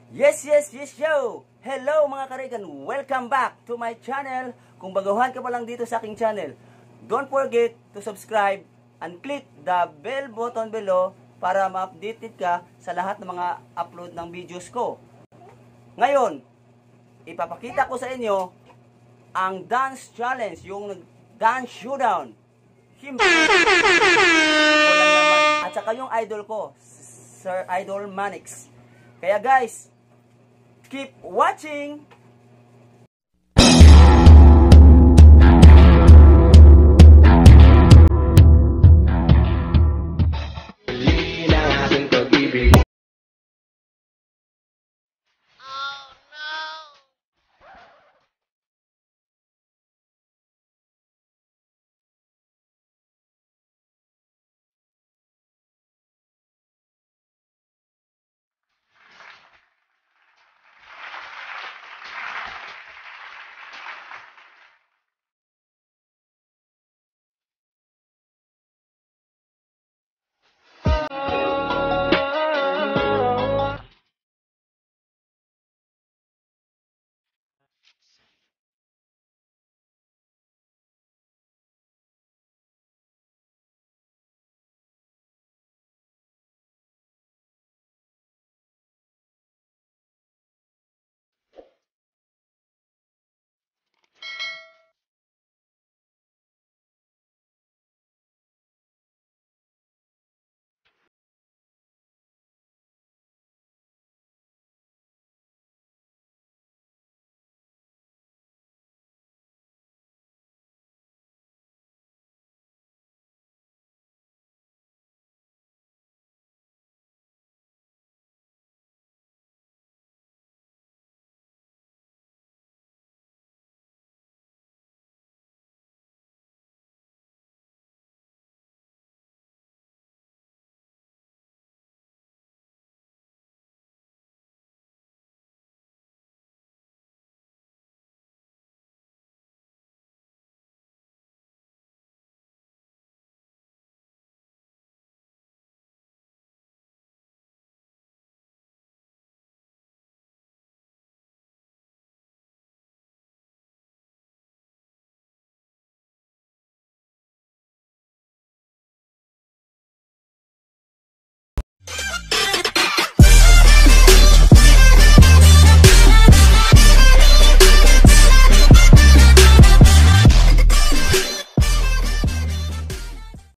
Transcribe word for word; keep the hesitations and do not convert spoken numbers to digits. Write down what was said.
Yes, yes, yes, yo! Hello mga karigan! Welcome back to my channel! Kung baguhan ka pa lang dito sa aking channel, don't forget to subscribe and click the bell button below para ma-updated ka sa lahat ng mga upload ng videos ko. Ngayon, ipapakita ko sa inyo ang dance challenge, yung dance showdown. Siyempre, walang naman. At saka yung idol ko, Sir Idol Manix. Kaya guys, keep watching!